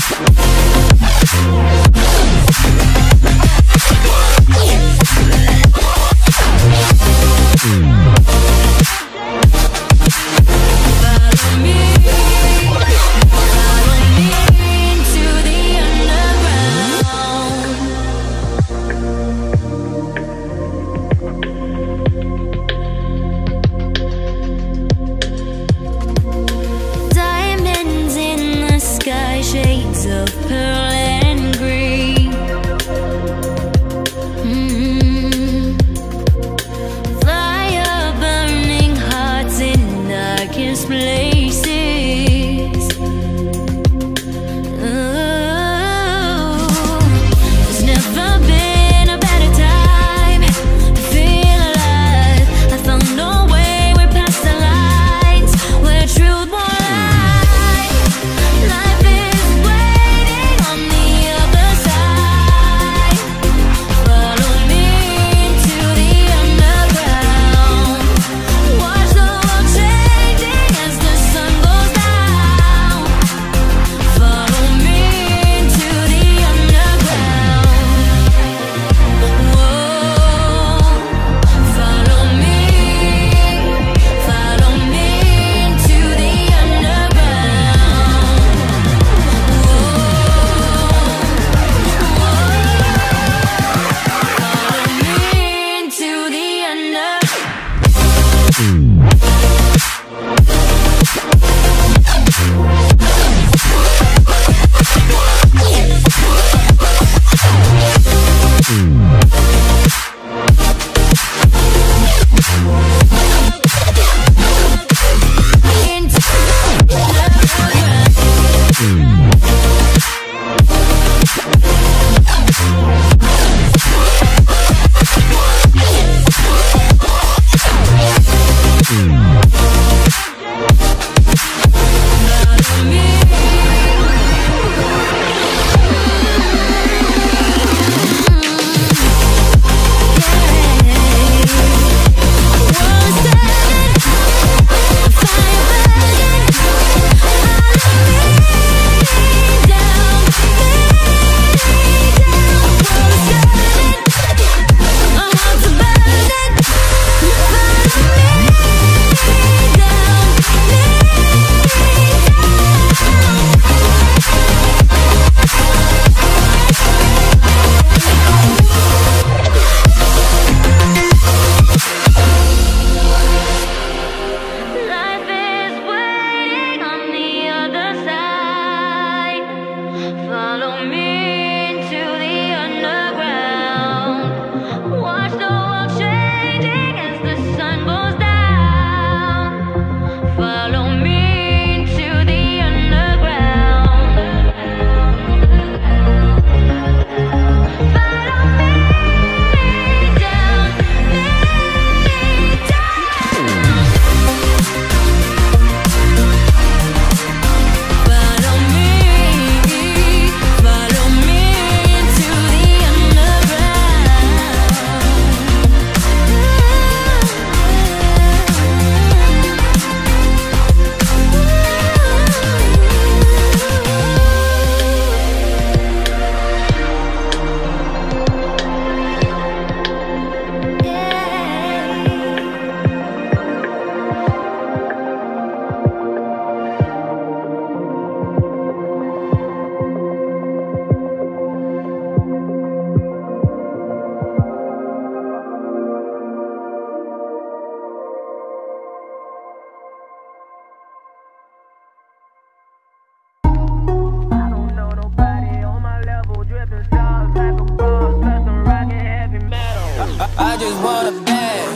I just want a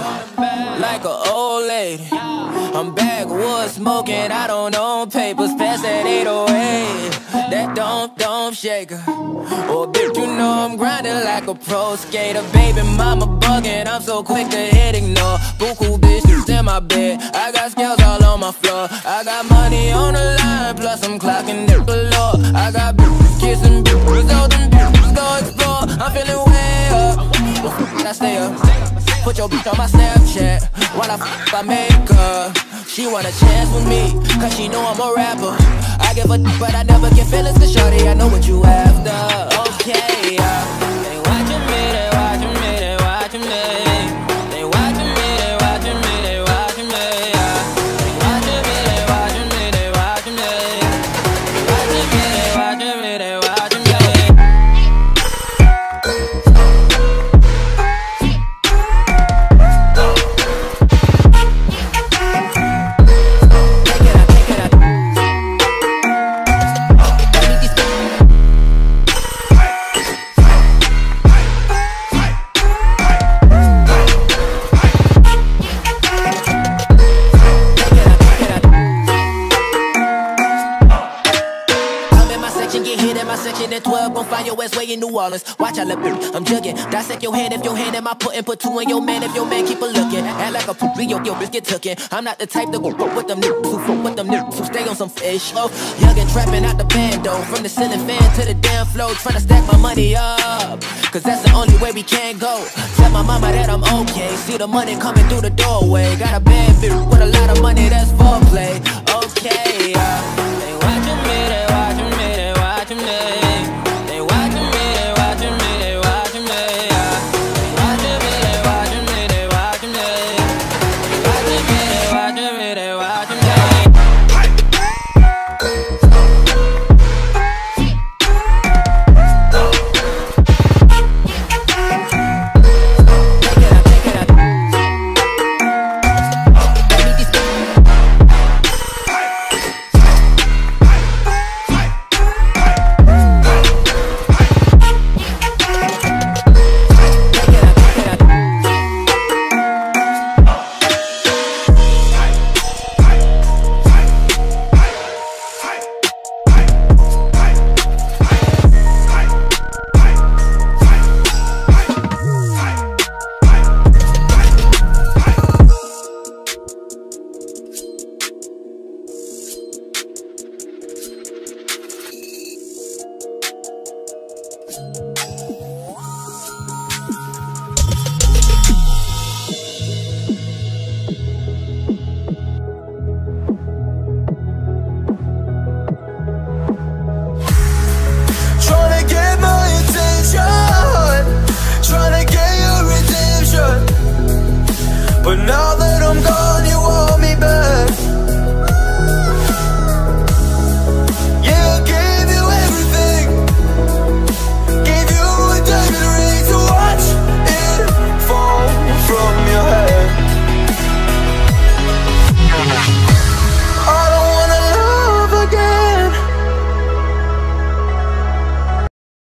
bag, like an old lady. I'm backwoods smoking, I don't own papers. Pass that 808, that don't shaker. Oh, bitch, you know I'm grinding like a pro skater. Baby mama bugging, I'm so quick to hit ignore. Buku bitches in my bed, I got scales all on my floor. I got money on the line, plus I'm clocking it below. I got bitches kissing bitches, all them bitches go explore. I'm feeling way up, I stay up. Put your bitch on my Snapchat while I make her. she want a chance with me, cause she know I'm a rapper. I give a but I never get feelings, cause shorty, I know what you after. Okay, they watching me, they watching me, they watching me. They watching me, they watching me, they watching me. They watching me, they watching me, they watching me. They watching me, they watching me, they watching me. Then 12 gon' find your ass way in New Orleans. Watch I look, I'm jugging. Dissect your hand if your hand in my putting. Put two in your man if your man keep a looking. Act like a poopy, your bitch get tookin'. I'm not the type to go with them niggas who fuck with them niggas who stay on some fish. Oh, young and trapping out the bando. From the ceiling fan to the damn floor. Tryna stack my money up, cause that's the only way we can go. Tell my mama that I'm okay. See the money coming through the doorway. Got a bad bitch with a lot of money, that's foreplay. Okay, they watching me, they watching me, they watching me. But now that I'm gone, you want me back.